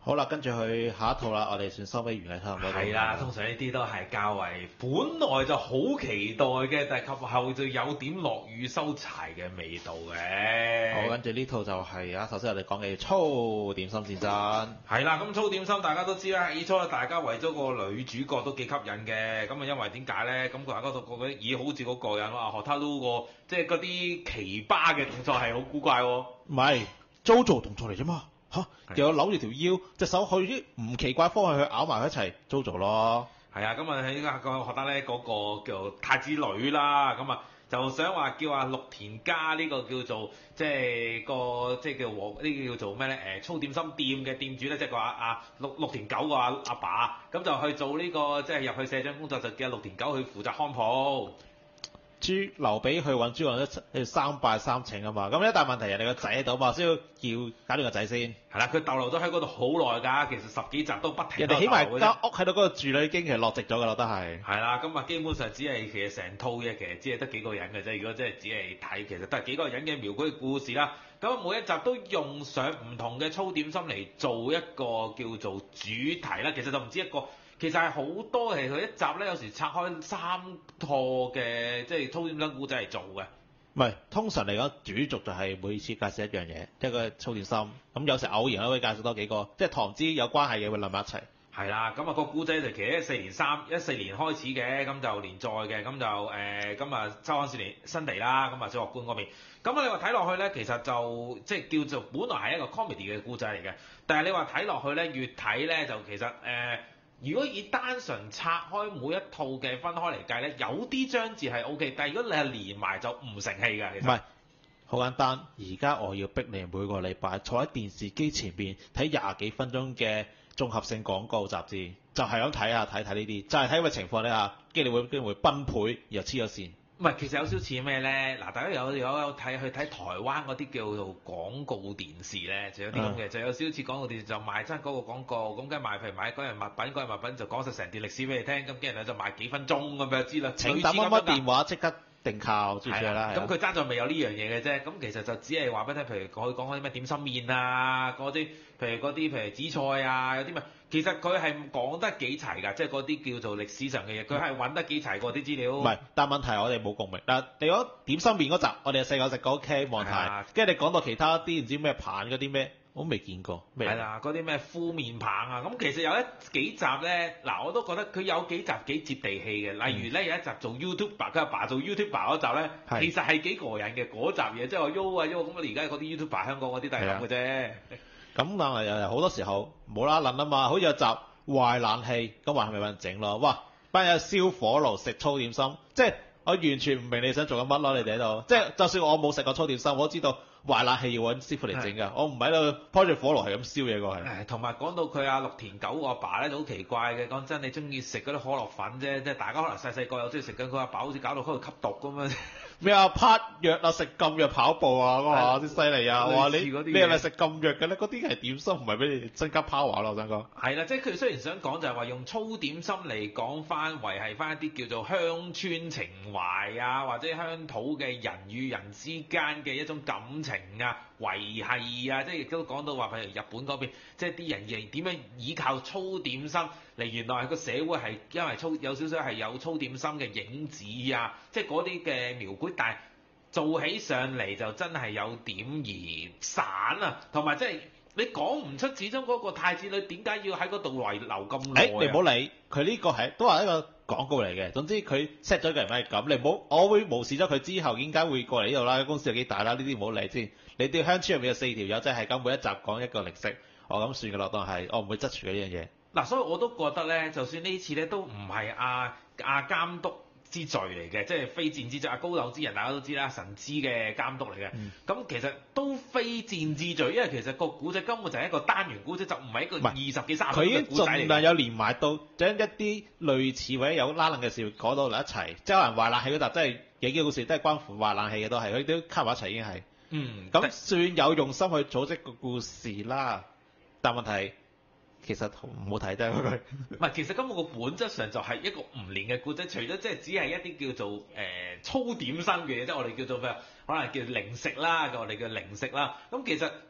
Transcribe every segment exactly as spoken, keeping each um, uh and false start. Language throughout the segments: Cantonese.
好啦，跟住去下一套啦，我哋算收尾完嘅差唔多。 係啦，通常呢啲都係較為本來就好期待嘅，但係及後就有點落雨收柴嘅味道嘅。 好，跟住呢套就係啊，頭先我哋講嘅粗點心戰爭。 係啦，咁粗點心大家都知啦，起初大家為咗個女主角都幾吸引嘅，咁啊因為點解咧？咁佢話嗰度覺得咦好似好過癮喎，學他撈個即係嗰啲奇葩嘅動作係好古怪喎。 唔係 JoJo 動作嚟啫嘛。嚇，又有扭住條腰，隻手去啲唔奇怪方向去咬埋一齊 JoJo 咯。 係啊，咁啊喺家個學得咧嗰個叫太子女啦，咁啊就想話叫阿綠田家呢個叫做即係個即係叫和呢個叫做咩咧？誒粗點心店嘅店主咧，即係個阿阿綠綠田九個阿阿爸，咁就去做呢個即係入去社長工作，就叫綠田九去負責看鋪。 豬劉備去揾諸葛亮三拜三請啊嘛，咁一大問題人哋個仔喺度嘛，需要叫搞掂個仔先。 係啦，佢逗留咗喺嗰度好耐㗎，其實十幾集都不停。 人哋起埋間屋喺度嗰度住啦，已經其實落寂咗㗎啦，都係。 係啦，咁啊基本上只係其實成套嘢其實只係得幾個人嘅啫。如果真係只係睇，其實都係幾個人嘅描繪嘅故事啦。咁每一集都用上唔同嘅粗點心嚟做一個叫做主題啦。其實就唔止一個。其實係好多，其實佢一集咧有時拆開三套嘅，即係粗點心故仔嚟做嘅。 唔係，通常嚟講主軸就係每次介紹一樣嘢，一個粗點心。咁有時偶然都會介紹多幾個，即係唐之有關係嘅會攬埋一齊。 係啦，咁啊個故仔就其實一四年三一四年開始嘅，咁就連載嘅，咁就誒咁啊周刊少年新地啦，咁啊小學館嗰邊。咁啊你話睇落去咧，其實就即係叫做本來係一個 comedy 嘅故仔嚟嘅，但係你話睇落去咧，越睇咧就其實誒。呃如果以單純拆開每一套嘅分開嚟計咧，有啲章節係 O K，但係如果你係連埋就唔成氣㗎。其實唔係， 好簡單。而家我要逼你每個禮拜坐喺電視機前邊睇廿幾分鐘嘅綜合性廣告雜誌，就係咁睇下睇睇呢啲，就係睇個情況底下，跟住你會跟住會崩潰，又黐咗線。 唔係，其實有少少似咩咧？嗱，大家有有有睇去睇台灣嗰啲叫做廣告電視咧，就有啲咁嘅，就有少少似廣告電視，就賣真嗰個廣告，咁跟住賣譬如買嗰樣物品，嗰樣物品就講晒成段歷史俾你聽，咁跟住咧就賣幾分鐘咁樣知啦。 請打乜乜電話即刻定靠，知唔知啦？ 咁佢爭在未有呢樣嘢嘅啫，咁其實就只係話俾你聽，譬如佢講嗰啲咩點心麵啊，嗰啲譬如嗰啲譬如紫菜啊，有啲咩，其實佢係講得幾齊㗎，即係嗰啲叫做歷史上嘅嘢，佢係揾得幾齊過啲資料。唔係， 但問題我哋冇共鳴。嗱，你講點心麵嗰集，我哋細個食過 OK 望睇，跟住你講到其他啲唔知咩棒嗰啲咩。我未見過， 係啦，嗰啲咩敷面棒啊，咁其實有一幾集咧，嗱我都覺得佢有幾集幾接地氣嘅，例如咧有一集做 YouTuber，佢阿爸做 YouTuber 嗰集咧，其實係幾過癮嘅嗰集嘢，即係話喐啊喐，咁而家嗰啲 YouTuber 香港嗰啲都係咁嘅啫。 咁但係又好多時候冇啦撚啊嘛，好似有集壞冷氣，咁話係咪有人整咯？哇，班人燒火爐食粗點心，即係我完全唔明你想做緊乜咯？你哋喺度，即係就算我冇食過粗點心，我都知道。壞冷氣要揾師傅嚟整㗎，我唔喺度開住火爐係咁燒嘢過係。 同埋講到佢阿綠田九個阿爸咧，就好奇怪嘅。講真，你中意食嗰啲可樂粉啫，即係大家可能細細個有中意食緊，佢阿爸好似搞到喺度吸毒咁樣。咩啊？拍藥啊，食禁藥跑步啊，嗰下啲犀利啊！我話你你係咪食禁藥嘅咧？嗰啲係點心，唔係俾你增加 power 咯，我想講。係啦，即係佢雖然想講就係話用粗點心嚟講翻維係翻一啲叫做鄉村情懷啊，或者鄉土嘅人與人之間嘅一種感情啊。維係啊，即係亦都講到話，譬如日本嗰邊，即係啲人亦點樣依靠粗點心嚟，原來係個社會係因為粗有少少係有粗點心嘅影子啊，即係嗰啲嘅描繪，但係做起上嚟就真係有點而散啊，同埋即係你講唔出，始終嗰個太子女點解要喺嗰度遺留咁耐啊？誒，你唔好理佢呢個係都係一個廣告嚟嘅，總之佢 set 咗個人係咁，你唔好，我會無視咗佢之後點解會過嚟呢度啦，公司有幾大啦，呢啲唔好理先。你啲鄉村入面有四條友仔係咁，每一集講一個歷史，我咁算嘅咯，當係我唔會質住佢呢樣嘢。嗱，所以我都覺得咧，就算呢次咧都唔係阿阿監督之罪嚟嘅，即係非戰之罪。阿高柳之人大家都知啦，神之嘅監督嚟嘅。咁、嗯、其實都非戰之罪，因為其實個古仔根本就係一個單元古仔，就唔係一個二十幾三十分嘅古仔嚟。佢已經盡量有連埋到將一啲類似或者有拉冷嘅事講到嚟一齊。即係可能壞冷氣嗰集，真係幾幾好事，都係關乎壞冷氣嘅都係，佢都溝埋一齊已經係。嗯，咁算有用心去組織個故事啦，但問題其實唔好睇啫。唔係，其實根本個本質上就係一個唔連嘅故仔，除咗即係只係一啲叫做誒、呃、粗點心嘅嘢，即係我哋叫做咩，可能叫零食啦，我哋叫零食啦。咁其實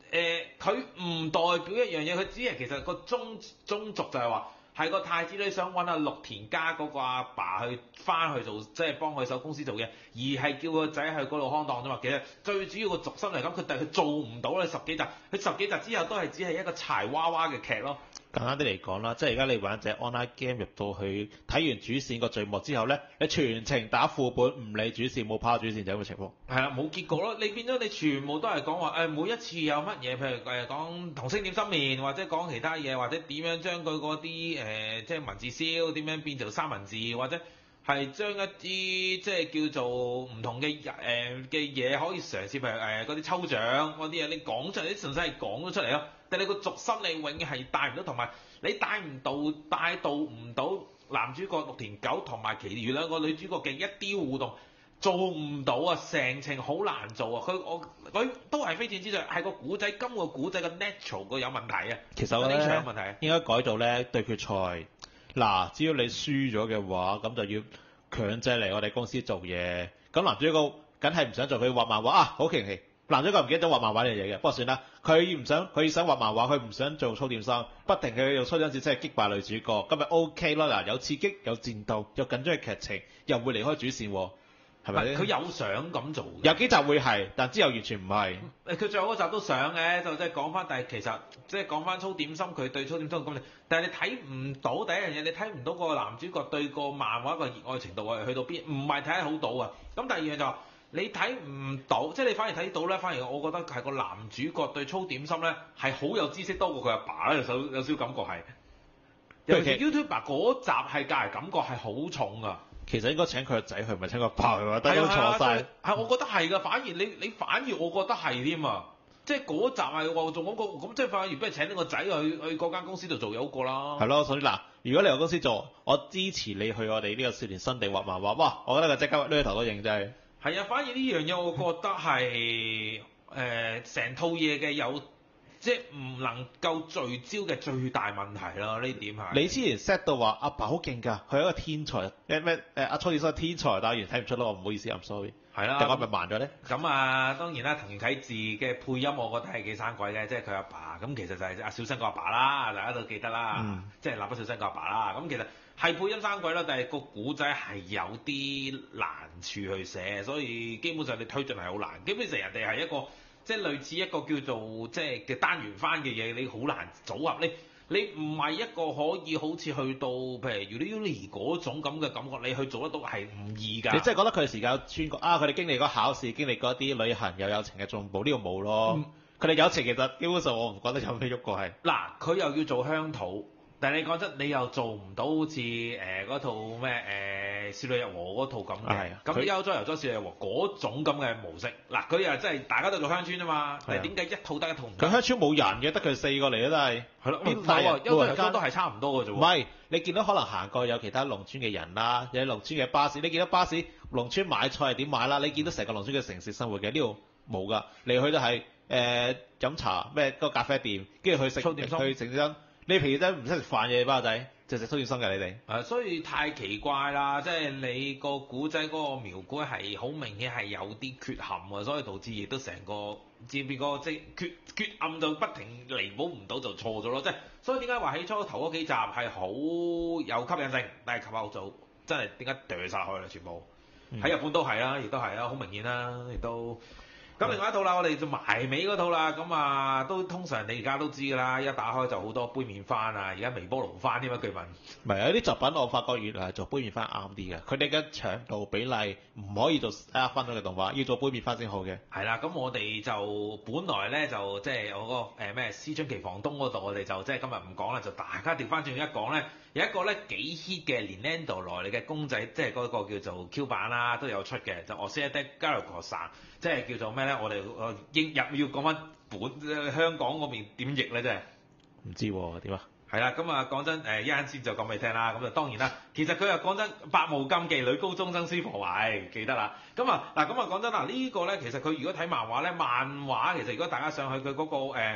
誒佢唔代表一樣嘢，佢只係其實個宗宗族就係話。係個太子女想揾阿綠田家嗰個阿爸去翻去做，即係幫佢手公司做嘢，而係叫個仔去嗰度看檔啫嘛。其實最主要個軸心嚟講，佢但係佢做唔到咧十幾集，佢十幾集之後都係只係一個柴娃娃嘅劇咯。 簡單啲嚟講啦，即係而家你玩隻 online game 入到去睇完主線個序幕之後咧，你全程打副本唔理主線冇跑主線就咁嘅情況。 係啦，冇結果咯。你變咗你全部都係講話誒，每一次有乜嘢，譬如誒講同性戀心面，或者講其他嘢，或者點樣將佢嗰啲誒即係文字燒點樣變做三文治，或者係將一啲即係叫做唔同嘅誒嘅嘢可以嘗試，譬如誒嗰啲抽獎嗰啲嘢，你講出嚟，啲純粹係講咗出嚟咯。但係你個軸心你永遠係帶唔到，同埋你帶唔到帶到唔到男主角綠田九同埋其餘兩個女主角嘅一啲互動，做唔到啊！成程好難做啊！佢我佢都係非戰之罪，係個古仔，今個古仔嘅 natural 個有問題啊！ 其實咧 natural 有問題， 應該改做咧對決賽。嗱，只要你輸咗嘅話，咁就要強制嚟我哋公司做嘢。咁男主角梗係唔想做，佢畫漫畫啊，好奇奇。男主角唔記得咗畫漫畫呢樣嘢嘅，不過算啦。佢唔想，佢想畫漫畫，佢唔想做操點心，不停去用操點線即係擊敗女主角，咁咪 OK 咯。嗱，有刺激，有戰鬥，有緊張嘅劇情，又唔會離開主線喎。係咪？ 佢有想咁做嘅， 有幾集會係，但之後完全唔係。 誒，佢最後嗰集都想嘅，就即係講翻，但係其實即係講翻粗點心，佢對粗點心咁，但係你睇唔到第一樣嘢，你睇唔到個男主角對個漫畫個熱愛程度係去到邊，唔係睇得好到啊。咁第二樣就話、是、你睇唔到，即係你反而睇到咧，反而我覺得係個男主角對粗點心咧係好有知識多過佢阿爸咧，有少有少感覺係。尤其 YouTuber 嗰集係隔嚟感覺係好重啊。 其實應該請佢個仔去，唔係請個爸去喎，大家都錯晒。 係，我覺得係㗎，反而你你反而我覺得係添啊，即係嗰集係話做嗰個，咁即係反而不如請呢個仔去去嗰間公司度做有個啦。 係咯，所以嗱，如果你有公司做，我支持你去我哋呢個少年新地畫漫畫，哇！我覺得佢即刻呢頭都認真係。 係啊，反而呢樣嘢我覺得係誒成套嘢嘅有。即係唔能夠聚焦嘅最大問題啦，呢點係。 你之前 set 到話阿爸好勁㗎，佢係一個天才，誒咩誒阿初點心天才，但係原睇唔出咯，我唔好意思，I'm sorry。 係啦， 但我咪慢咗咧。 咁啊，當然啦，藤原啟志嘅配音我覺得係幾生鬼嘅，即係佢阿爸，咁其實就係阿小新個阿爸啦，大家都記得啦，嗯、即係蠟筆小新個阿爸啦。咁其實係配音生鬼啦，但係個古仔係有啲難處去寫，所以基本上你推進係好難。基本上人哋係一個。即係類似一個叫做即係嘅單元番嘅嘢，你好難組合。你你唔係一個可以好似去到譬如 Uli 嗰種咁嘅感覺，你去做得到係唔易㗎。 你真係覺得佢哋時間有穿過啊？佢哋經歷過考試，經歷過一啲旅行，有友情嘅進步，呢、呢個冇咯。佢哋、嗯、友情其實基本上我唔覺得有咩喐過係。嗱， 佢又要做鄉土，但係你講真，你又做唔到好似誒嗰套咩誒少女日和嗰套咁嘅，咁悠哉游哉少女日和嗰種咁嘅模式。嗱，佢又真係大家都做鄉村啊嘛，但係點解一套得一套唔得？ 佢鄉村冇人嘅，得佢四個嚟都係。係咯， 邊大啊？悠哉游哉都係差唔多嘅啫喎。 唔係，你見到可能行過有其他農村嘅人啦，有農村嘅巴士，你見到巴士農村買菜係點買啦？你見到成個農村嘅城市生活嘅呢度冇㗎，你去都係誒飲茶咩嗰個咖啡店，跟住去食去食啲。你平時都唔識食飯嘅包仔，就食粗點心嘅你哋。 誒，所以太奇怪啦！即係你個古仔嗰個描繪係好明顯係有啲缺陷啊，所以導致亦都成個接邊個即係缺缺陷就不停彌補唔到就錯咗咯。即係所以點解話起初頭嗰幾集係好有吸引性，但係及後就真係點解掉曬去啦？全部喺、嗯、日本都係啦，亦都係啦，好明顯啦，亦都。咁另外一套啦，我哋就埋尾嗰套啦，咁啊都通常你而家都知㗎啦，一打開就好多杯麵番啊，而家微波爐番添啊，據聞。 唔係有啲作品我發覺原來係做杯麵番啱啲嘅，佢哋嘅長度比例唔可以做一分鐘嘅動畫，要做杯麵番先好嘅。係啦，咁我哋就本來咧就即係我個誒咩思春期房東嗰度，我哋就即係今日唔講啦，就大家調翻轉一講咧，有一個咧幾 hit 嘅連 Nintendo 來你嘅公仔，即係嗰個叫做 Q 版啦，都有出嘅，就 Osea Galagosan，即係叫做咩咧？我哋誒英入要講翻本香港嗰邊點譯咧，真係唔知喎點啊？ 係啦，咁啊講真誒一陣先就講俾你聽啦。咁就當然啦，其實佢又講真百無禁忌女高中生師婆懷記得啦。咁啊嗱，咁啊講真嗱，呢個咧其實佢如果睇漫畫咧，漫畫其實如果大家上去佢嗰個誒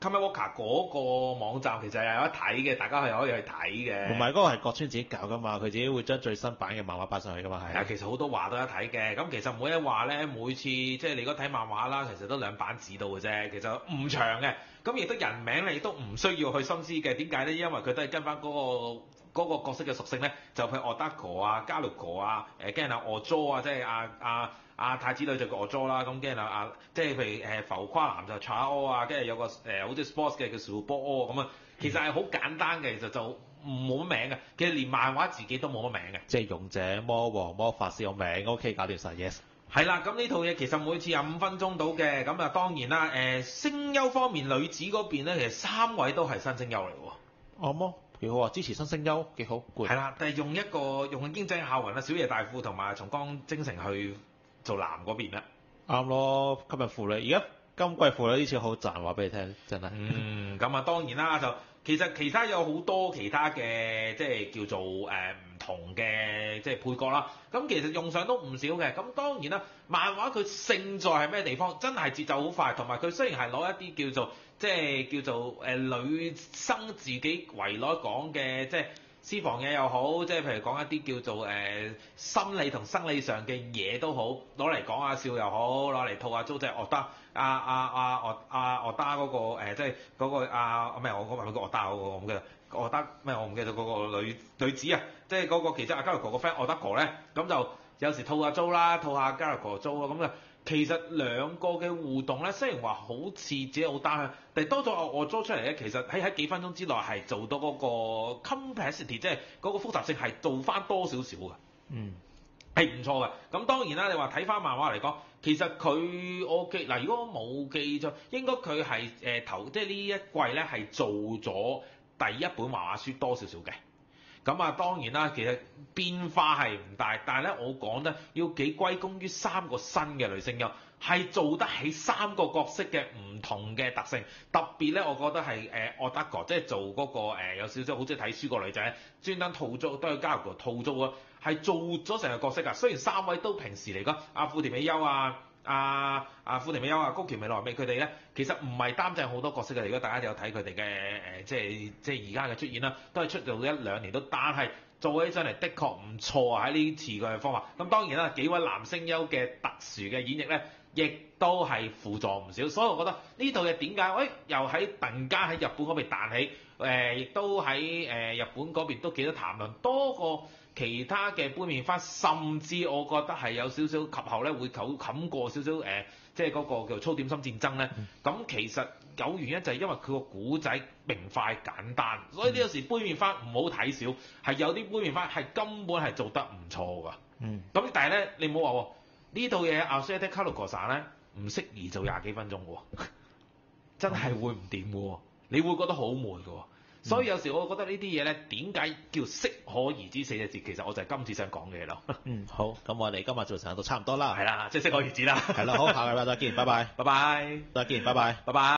Comic Walker 嗰個網站其實係有得睇嘅，大家係可以去睇嘅。 同埋嗰個係國村自己搞噶嘛，佢自己會將最新版嘅漫畫擺上去噶嘛，係。 係啊，其實好多話都有得睇嘅。咁其實每一話咧，每次即係你如果睇漫畫啦，其實都兩版紙到嘅啫，其實唔長嘅。咁亦都人名咧，亦都唔需要去心思嘅。點解咧？因為佢都係跟翻嗰個嗰個角色嘅屬性咧，就譬如 Odako 啊、Galuko 啊、誒跟住啊 Ojo 啊，即係阿阿阿太子女就叫 Ojo 啦。咁跟住啊啊，即係譬如誒浮誇男就 Chao 啊，跟住有個誒好似 sports 嘅叫 Subo 咁啊。其實係好簡單嘅，其實就冇乜名嘅。其實連漫畫自己都冇乜名嘅。 即係勇者、魔王、魔法師個名 OK 搞掂晒 yes。 係啦，咁呢套嘢其實每次廿五分鐘到嘅，咁啊當然啦，誒、呃、聲優方面女子嗰邊咧，其實三位都係新聲優嚟喎。 啱啊，幾好啊，支持新聲優幾好。 係啦，但係用一個用經濟效雲啊，小野大輔同埋松岡晶成去做男嗰邊啦。 啱咯，吸引婦女。而家今季婦女呢次好賺，話俾你聽，真係。 嗯，咁啊當然啦，就其實其他有好多其他嘅即係叫做誒唔、呃、同嘅即係配角啦。咁其實用上都唔少嘅。咁當然啦，漫畫佢勝在係咩地方？真係節奏好快，同埋佢雖然係攞一啲叫做即係叫做誒、呃、女生自己圍內講嘅即係私房嘢又好，即係譬如講一啲叫做誒、呃、心理同生理上嘅嘢都好，攞嚟講下笑又好，攞嚟套下租即係惡得阿阿阿惡阿惡得嗰個、呃、即係嗰、嗰個阿咩、啊、我講係咪個惡得嗰個我唔記得，惡得咩我唔記得嗰個女女子啊，即係嗰個其中阿 Garuko 個 friend 惡得哥咧，咁就有時套下租啦，套下 Garuko 租啊，咁啊其實兩個嘅互動咧，雖然話好似自己好單向，但係多咗我我租出嚟咧，其實喺喺幾分鐘之內係做到嗰個 complexity，即係嗰個複雜性係做翻多少少嘅。 嗯， 係唔錯嘅。咁當然啦，你話睇翻漫畫嚟講，其實佢我記嗱，如果我冇記錯，應該佢係誒頭即係呢一季咧係做咗第一本漫畫書多少少嘅。咁啊，當然啦，其實變化係唔大，但係咧，我講得要幾歸功於三個新嘅女聲優，係做得起三個角色嘅唔同嘅特性。特別咧，我覺得係誒惡得哥，即係做嗰、那個、呃、有少少好似睇書個女仔，專登套租都係加入個套租啊，係做咗成個角色㗎。雖然三位都平時嚟講，阿富田美優啊。啊啊富田美優啊，高橋美奈美佢哋咧，其實唔係擔正好多角色嘅。如果大家有睇佢哋嘅誒，即係即係而家嘅出現啦，都係出到一兩年都，但係做起上嚟的確唔錯啊！喺呢次嘅方法，咁當然啦，幾位男聲優嘅特殊嘅演繹咧，亦都係輔助唔少。所以我覺得呢套嘢點解，誒、哎、又喺突然間喺日本嗰邊彈起，誒、呃、亦都喺誒、呃、日本嗰邊都幾多談論，多過其他嘅杯麵花，甚至我覺得係有少少及後咧會冚冚過少少誒、呃，即係嗰個叫粗點心戰爭咧。咁、嗯、其實有原因就係因為佢個古仔明快簡單，所以呢有時杯麵花唔好睇少，係有啲杯麵花係根本係做得唔錯㗎。 嗯。咁但係咧，你唔好話喎，呢套嘢阿 Sete Kaluko-san 咧唔適宜做廿幾分鐘喎，真係會唔掂嘅喎，你會覺得好悶嘅喎。所以有時我覺得呢啲嘢咧，點解叫適可而止四隻字？其實我就係今次想講嘅嘢咯。 嗯，好，咁我哋今日做成日都差唔多啦。 係啦，即係適可而止啦。 係啦，好，下個禮拜再見，拜拜。 拜拜。 再見，拜拜。 拜拜。